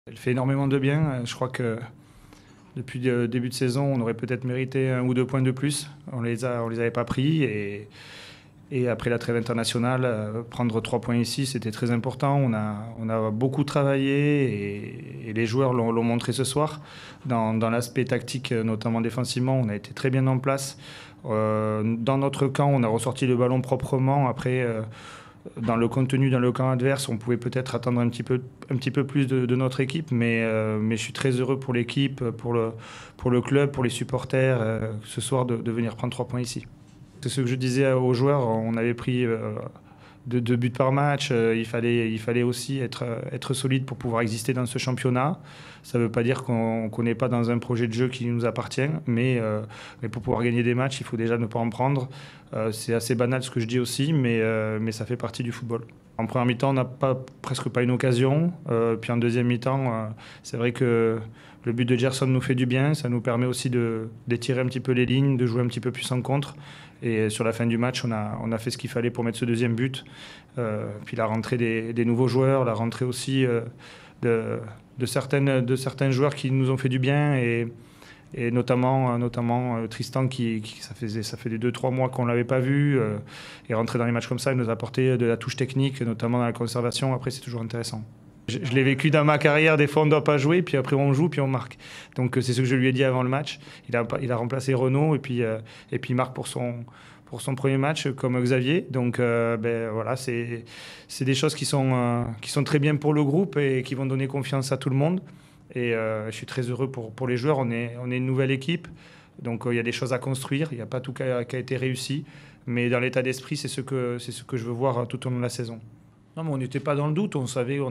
Elle fait énormément de bien. Je crois que depuis le début de saison, on aurait peut-être mérité 1 ou 2 points de plus. On les avait pas pris et après la trêve internationale, prendre 3 points ici, c'était très important. On a beaucoup travaillé et les joueurs l'ont montré ce soir. Dans l'aspect tactique, notamment défensivement, on a été très bien en place. Dans notre camp, on a ressorti le ballon proprement. Après, dans le contenu, dans le camp adverse, on pouvait peut-être attendre un petit peu plus de notre équipe, mais je suis très heureux pour l'équipe, pour le club, pour les supporters, ce soir de venir prendre 3 points ici. C'est ce que je disais aux joueurs, on avait pris 2 buts par match, il fallait aussi être solide pour pouvoir exister dans ce championnat. Ça ne veut pas dire qu'on n'est pas dans un projet de jeu qui nous appartient, mais pour pouvoir gagner des matchs, il faut déjà ne pas en prendre. C'est assez banal ce que je dis aussi, mais ça fait partie du football. En première mi-temps, on n'a presque pas une occasion. Puis en deuxième mi-temps, c'est vrai que le but de Gerson nous fait du bien. Ça nous permet aussi d'étirer un petit peu les lignes, de jouer un petit peu plus en contre. Et sur la fin du match, on a fait ce qu'il fallait pour mettre ce deuxième but. Puis la rentrée des nouveaux joueurs, la rentrée aussi de certains joueurs qui nous ont fait du bien. Et notamment Tristan, ça fait des 2 3 mois qu'on ne l'avait pas vu. Et rentrer dans les matchs comme ça, il nous a apporté de la touche technique, notamment dans la conservation. Après, c'est toujours intéressant. Je l'ai vécu dans ma carrière, des fois on ne doit pas jouer, puis après on joue, puis on marque. Donc c'est ce que je lui ai dit avant le match. Il a remplacé Renaud, et puis il marque pour son premier match comme Xavier. Donc voilà, c'est des choses qui sont très bien pour le groupe et qui vont donner confiance à tout le monde. Et je suis très heureux pour les joueurs. On est une nouvelle équipe, donc il y a des choses à construire. Il n'y a pas tout qui a été réussi, mais dans l'état d'esprit, c'est ce que je veux voir tout au long de la saison. Non, mais on n'était pas dans le doute. On savait,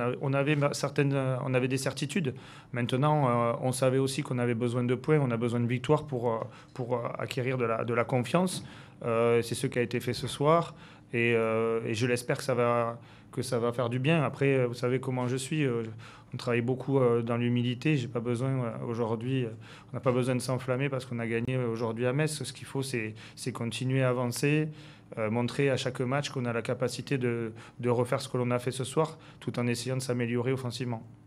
on avait des certitudes. Maintenant, on savait aussi qu'on avait besoin de points, on a besoin de victoires pour acquérir de la confiance. C'est ce qui a été fait ce soir, et je l'espère que ça va faire du bien. Après, vous savez comment je suis. On travaille beaucoup dans l'humilité. J'ai pas besoin aujourd'hui. On n'a pas besoin de s'enflammer parce qu'on a gagné aujourd'hui à Metz. Ce qu'il faut, c'est continuer à avancer. Montrer à chaque match qu'on a la capacité de refaire ce que l'on a fait ce soir, tout en essayant de s'améliorer offensivement.